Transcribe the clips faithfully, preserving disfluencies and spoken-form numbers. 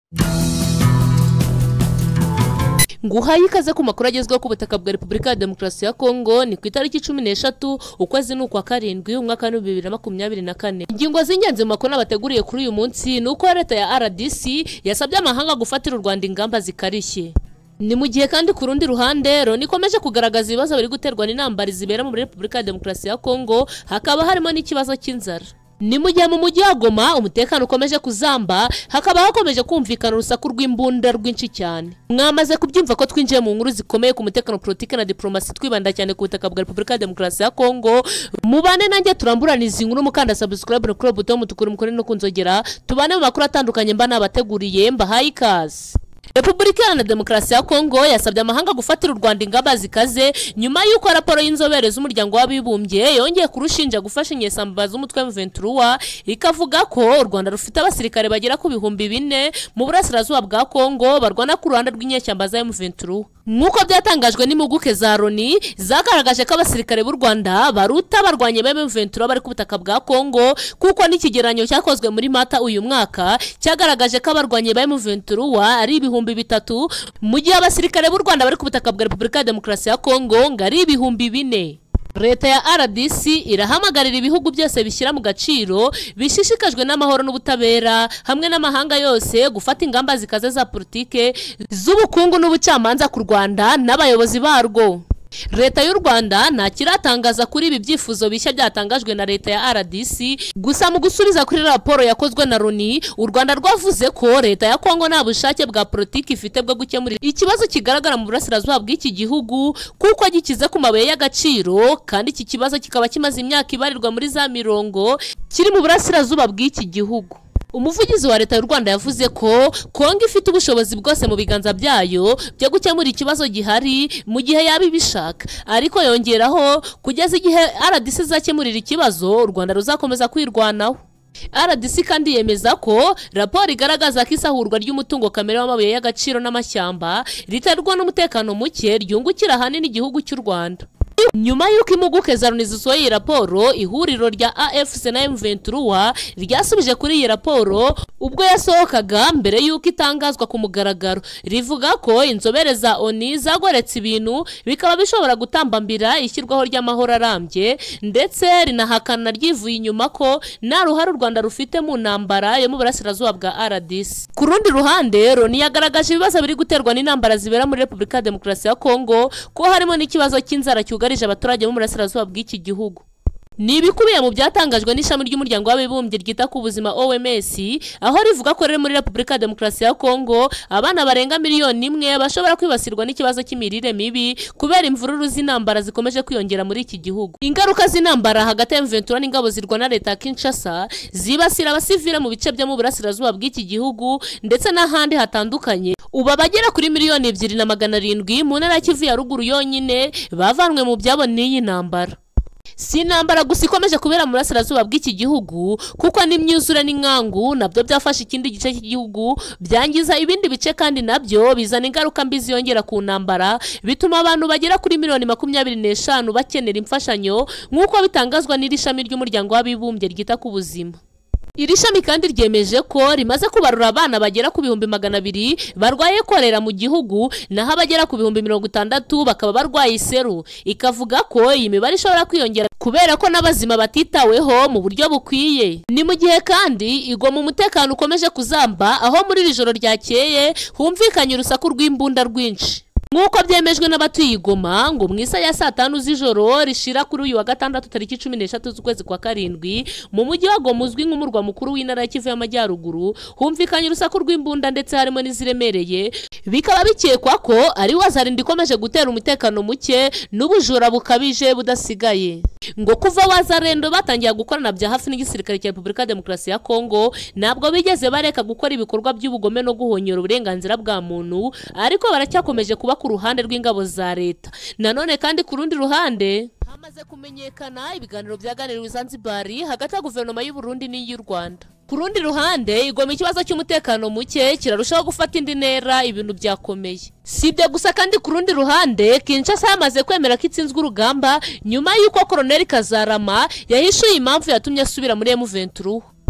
Nguhaye ikaze ku makuru agezweho ku butaka bwa Repubulika ya Demokarasi ya Kongo ni ku itariki cumi n'eshatu ukwezi n'ukwa karindwi umwaka wa bibiri na makumyabiri na kane. Ingingo z'ingenzi mu makuru nabateguriye kuri uyu munsi nuko leta ya R D C yasabye amahanga gufatira u Rwanda ingamba zikarishye. Ni mu gihe kandi ku rundi ruhande Loni ikomeje kugaragaza ibibazo biri guterwa n'intambara zibera muri Repubulika ya Demokarasi ya Kongo, hakaba harimo n'ikibazo cy'inzara. Ni mu gihe mu mujyi wa Goma umutekano ukomeje kuzamba, hakaba hakomeje kumvikana urusaku rw'imbunda rwinshi cyane. Mwamaze kubyumva ko twinjiye mu nkuru zikomeye ku mutekano, politike na diplomasi, twibanda cyane ku butaka bwa Repubulika ya Demokarasi ya Kongo. Mubane nanjye turamburaniza inkuru mukanda subscribe no kuri button mutukuru mukore no kunzogera, tubane mu makuru atandukanye mba nabateguriye. Mbahaye ikaze. Repubulika ya Demokarasi ya Kongo yasabye amahanga gufatira u Rwanda ingamba zikaze nyuma y'uko raporo y'inzobere z'umuryango w'abibumbye yongeye kurushinja gufasha inyesamba z'umutwe M vingt-trois, ikavuga ko u Rwanda rufite abasirikare bagera ku bihumbi bine mu burasirazuba bwa Kongo barwana ku ruhande rw'inyeshyamba za M vingt-trois. Nkuko byatangajwe n'impuguke za Loni, zagaragaje ko abasirikare b'u Rwanda baruta barwanye M vingt-trois bari ku butaka bwa Kongo, kuko n'ikigeranyo cyakozwe muri Mata uyu mwaka cyagaragaje ko abarwanye ba M vingt-trois ari ibihumbi bitatu, mu gihe abasirikare b'u Rwanda bari ku butaka bwa Repubulika ya Demokarasi ya Kongo ngari ibihumbi bine. Leta ya R D C irahamagarira ibihugu byose bishyira mu gaciro bishishikajwe n'amahoro n'ubutabera hamwe n'amahanga yose gufata ingamba zikaze za politike z'ubukungu n'ubucamanza ku Rwanda n'abayobozi barwo. Leta y'u Rwanda nta kiratangaza kuri ibi byifuzo bishya byatangajwe na leta ya R D C, gusa mu gusubiza kuri raporo yakozwe na Loni, u Rwanda rwavuze ko leta ya Kongo nta bushake bwa politiki ifite bwo gukemura ikibazo kigaragara mu burasirazuba bw'iki gihugu, kuko gikize ku mabuye y'agaciro, kandi iki kibazo kikaba kimaze imyaka ibarirwa muri za mirongo kiri mu burasirazuba bw'iki gihugu. Umuvugizi wa leta y'u Rwanda yavuze ko Kongo ifite ubushobozi bwose mu biganza byayo byo gukemura ikibazo gihari mu gihe yaba ibishaka, ariko yongeraho kugeza igihe R D C zakemurira ikibazo u Rwanda ruzakomeza kwirwanaho. R D C kandi yemeza ko raporo igaragaza ko isahurwa ry'umutungo kamere w'amabuye y'agaciro n'amashyamba riterwa n'umutekano muke ryungukira ahanini igihugu cy'u Rwanda. Nyuma y'uko impuguke za Loni zisohoye iyi raporo, ihuriro rya A F C na M vingt-trois ryasubije kuri iyi raporo ubwo yasohokaga mbere y'uko itangazwa ku mugaragaro, rivuga ko inzobere za ONU zagoretse ibintu bikaba bishobora gutambambira ishyirwaho ry'amahoro arambye, ndetse rinahakana ryivuye inyuma ko nta ruhare u Rwanda rufite mu ntambara yo mu burasirazuba bwa R D C. Ku rundi ruhande Loni yagaragaje ibibazo biri guterwa n'intambara zibera muri Repubulika ya Demokarasi ya Kongo, ko harimo n'ikibazo cy'inzara cyugarije abaturage bo mu burasirazuba bw'iki gihugu. Ni ibikubiye mu byatangajwe n'ishami ry'umuryango w'abibumbye ryita ku buzima O M S, aho rivuga ko rero muri Repubulika ya Demokarasi ya Kongo abana barenga miliyoni imwe bashobora kwibasirwa n'ikibazo cy'imirire mibi kubera imvururu z'intambara zikomeje kwiyongera muri iki gihugu. Ingaruka z'intambara hagati ya M vingt-trois n'ingabo zirwana na leta ya Kinshasa zibasira abasivile mu bice byo mu burasirazuba bw'iki gihugu ndetse n'ahandi hatandukanye. Uba bagera kuri miliyoni ebyiri na magana arindwi mu ntara ya Kivu ya ruguru yonyine bavanwe mu byabo n'iyi ntambara. Si intambara gusa ikomeje kubera mu burasirazuba bw'iki gihugu, kuko n'imyuzure n'inkangu nabyo byafashe ikindi gice cy'igihugu byangiza ibindi bice, kandi nabyo bizana ingaruka mbi ziyongera ku ntambara, bituma abantu bagera kuri miliyoni makumyabiri n'eshanu bakenera imfashanyo, nk'uko bitangazwa n'iri shami ry'umuryango w'abibumbye ryita ku buzima. Iri shami kandi ryemeje ko rimaze kubarura abana bagera ku bihumbi magana abiri barwaye korera mu gihugu, naho abagera ku bihumbi mirongo itandatu bakaba barwaye iseru. Ikavuga ko iyi mibare ishobora kwiyongera kubera ko n'abazima batitaweho mu buryo bukwiye. Ni mu gihe kandi igoma umutekano ukomeje kuzamba, aho muri iri joro ryakeye humvikanye urusaku rw'imbunda rwinshi. Nk'uko byemejwe n'abatuye Goma, ngo mu isaha ya saa tanu z'ijoro rishira kuri uyu wa gatandatu tariki cumi n'eshatu z'ukwezi kwa karindwi, mu mujyi wa Goma uzwi nk'umurwa mukuru w'intara ya Kivu y'Amajyaruguru, humvikanye urusaku rw'imbunda ndetse harimo n'iziremereye, bikaba bikekwa ko ari Wazarindi ikomeje gutera umutekano muke n'ubujura bukabije budasigaye. Ngo kuva Wazarendo batangiye gukorana bya hafi n'igisirikare cya Repubulika ya Demokarasi ya Kongo, ntabwo bigeze bareka gukora ibikorwa by'ubugome no guhonyora uburenganzira bwa muntu, ariko baracyakomeje kuba ku ruhande rw'ingabo za leta. Nanone kandi ku rundi ruhande hamaze kumenyekana ibiganiro byaganiriwe Zanzibar hagati ya guverinoma y'u Burundi n'iy'u Rwanda. Ku rundi ruhande igoma ikibazo cy'umutekano muke kirarushaho gufata indi ntera, ibintu byakomeye. Sibyo gusa kandi ku rundi ruhande Kinshasa yamaze kwemera ko itsinzwe urugamba nyuma y'uko Colonel Kazarama yahishuye impamvu yatumye asubira muri M vingt-trois.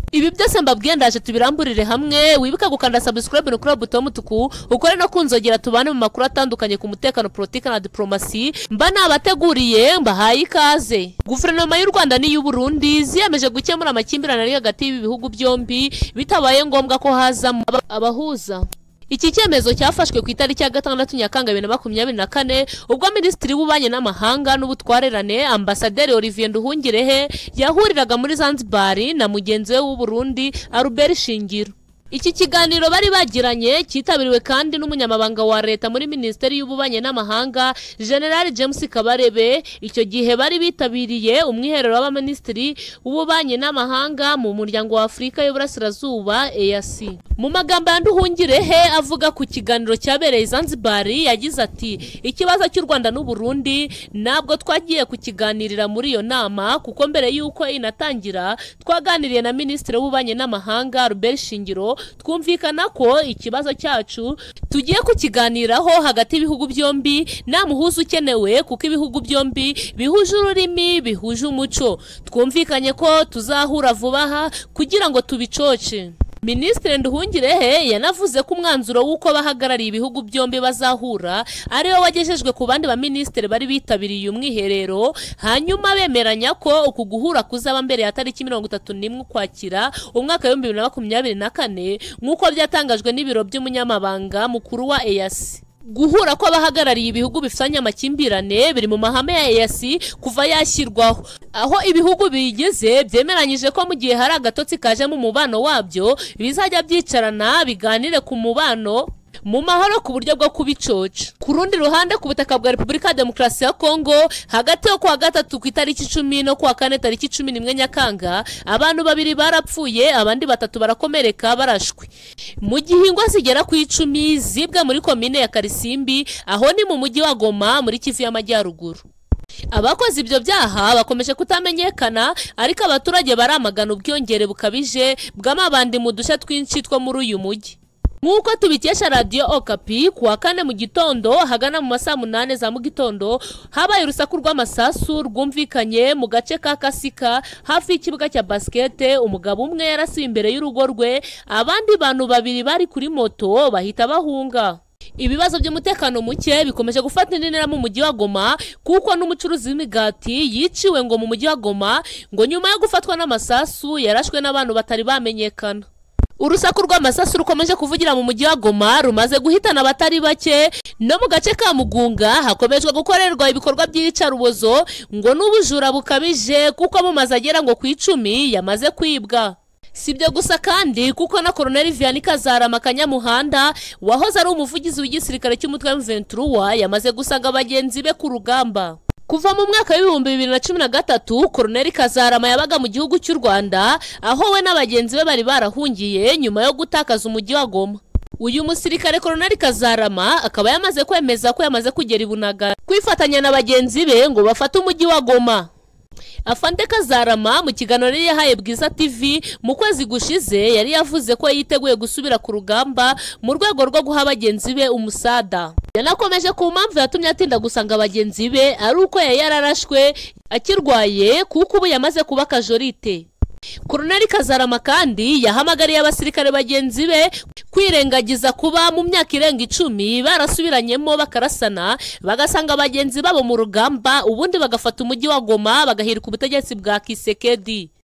Ibi byose mbabwiye ndaje tubiramburire hamwe. Wibuka gukanda subscribe no kuri buto mutuku ukore no kunzogera tubane mu makuru atandukanye ku mutekano, politiki na diplomasi. Mba nabateguriye mbahaye ikaze. Guverinoma y'u Rwanda n'iy'u Burundi ziyemeje gukemura amakimbirane ari hagati y'ibi bihugu byombi bitabaye ngombwa ko haza abahuza. Iki cyemezo cyafashwe ku itariki ya gatandatu Nyakanga bibiri na makumyabiri na kane ubwo Minisitiri w'Ububanyi n'Amahanga n'Ubutwarerane Ambasaderi Olivier Nduhungirehe yahuriraga muri Zanzibar na mugenzi we w'u Burundi Albert Shingiro. Iki kiganiro bari bagiranye cyitabiriwe kandi n'umunyamabanga wa leta muri Minisiteri y'Ububanyi n'Amahanga General James Kabarebe. Icyo gihe bari bitabiriye umwiherero w'abaminisitiri w'Ububanyi n'Amahanga mu muryango wa Afurika y'Uburasirazuba E A C. Mu magambo ya Nduhungirehe avuga ku kiganiro cyabereye Zanzibar yagize ati ikibazo cy'u Rwanda n'u Burundi nabwo twagiye kukiganirira muri iyo nama kuko mbere yuko inatangira twaganiriye na Minisitiri w'Ububanyi n'Amahanga Albert Shingiro twumvikana ko ikibazo cyacu tugiye kukiganiraho hagati y'ibihugu byombi nta muhuza ukenewe kuko ibihugu byombi bihuje ururimi bihuje umuco. Twumvikanye ko tuzahura vuba aha kugira ngo tubicoce. Minisitiri Nduhungirehe yanavuze ko umwanzuro w'uko bahagarariye ibihugu byombi bazahura ari wo wagejejwe ku bandi ba minisitiri bari bitabiriye umwiherero, hanyuma bemeranya ko uku guhura kuzaba mbere ya tariki mirongo itatu n'imwe Ukwakira umwaka wa bibiri na makumyabiri na kane nk'uko byatangajwe n'ibiro by'umunyamabanga mukuru wa E A C. Guhura ko abahagarariye ibihugu bifitanye amakimbirane biri mu mahame ya E A C kuva yashyirwaho, aho ibihugu bigeze byemeranyije ko mu gihe hari agatotsi kaje mu mubano wabyo bizajya byicarana biganire ku mubano mu mahoro ku buryo bwo kubicoca. Ku rundi ruhande ku butaka bwa Repubulika ya Demokarasi ya Kongo hagati yo kuwa gatatu ku itariki icumi no kuwa kane tariki cumi n'imwe Nyakanga abantu babiri barapfuye abandi batatu barakomereka barashwe mu gihe ingwa zigera ku icumi zibwa muri komine ya Karisimbi aho ni mu mujyi wa Goma muri Kivu y'Amajyaruguru. Abakoze ibyo byaha bakomeje kutamenyekana ariko abaturage baramagana ubwiyongere bukabije bw'amabandi mu duce twinshi two muri uyu mujyi. Nk'uko tubikesha Radio Okapi kuwa kane mu gitondo hagana mu masaa munane za mu gitondo habaye urusaku rw'amasasu rwumvikanye mu gace ka Kasika hafi y'ikibuga cya basket. Umugabo umwe yarasiwe imbere y'urugo rwe, abandi bantu babiri bari kuri moto bahita bahunga. Ibibazo by'umutekano muke bikomeje gufata intera mu mujyi wa Goma kuko n'umucuruzi w'imigati yiciwe ngo mu mujyi wa Goma ngo nyuma yo gufatwa n'amasasu yarashwe n'abantu batari bamenyekana. Urusaku rw'amasasu rukomeje kuvugira mu mujyi wa Goma rumaze guhitana abatari bake, no mu gace ka Mugunga hakomejwe gukorerwa ibikorwa by'iyicarubozo ngo n'ubujura bukabije kuko mu mazu agera ngo ku icumi yamaze kwibwa. Sibyo gusa kandi kuko na Colonel Vianney Kazarama Kanyamuhanda wahoze ari umuvugizi w'igisirikare cy'umutwe wa M vingt-trois yamaze gusanga abagenzi be ku rugamba. Kuva mu mwaka w'ibihumbi bibiri na cumi na gatatu Colonel Kazarama yabaga mu gihugu cy'u Rwanda aho we n'abagenzi be bari barahungiye nyuma yo gutakaza umujyi wa Goma. Uyu musirikare Colonel Kazarama akaba yamaze kwemeza ko yamaze kugera ibunaga kwifatanya na bagenzi be ngo bafate umujyi wa Goma. Afande Kazarama mu kiganiro yahaye Bwiza T V mu kwezi gushize yari yavuze ko yiteguye gusubira ku rugamba mu rwego rwo guha abagenzi be umusada. Yanakomeje ku mpamvu yatumye atinda gusanga abagenzi be ari uko yari yararashwe akirwaye kuko ubu yamaze kuba kajorite. Colonel Kazarama kandi yahamagariye abasirikare bagenzi be kwirengagiza kuba mu myaka irenga icumi barasubiranyemo bakarasana bagasanga abagenzi babo mu rugamba ubundi bagafata umujyi wa Goma bagahirika ubutegetsi bwa Kisekedi.